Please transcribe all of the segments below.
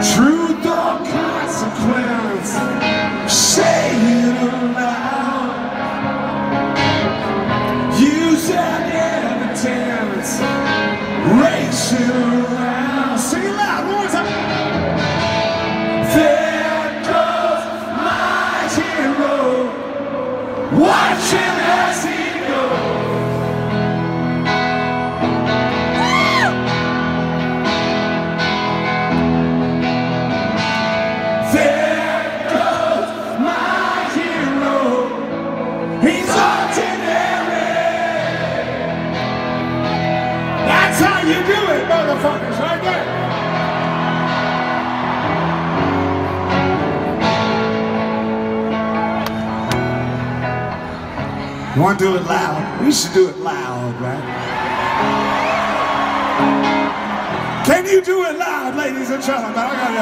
Truth or consequence, say it aloud. Use that evidence, race it around. Sing it loud, one more time. There goes my hero, watch him as he goes. You do it, motherfuckers, right there. You want to do it loud? We should do it loud, right? Can you do it loud, ladies and gentlemen? I got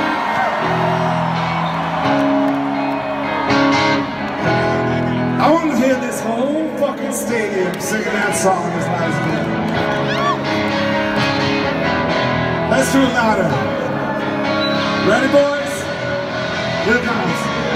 you. I want to hear this whole fucking stadium singing that song as loud as we can. Let's do it louder. Ready, boys? Here it comes.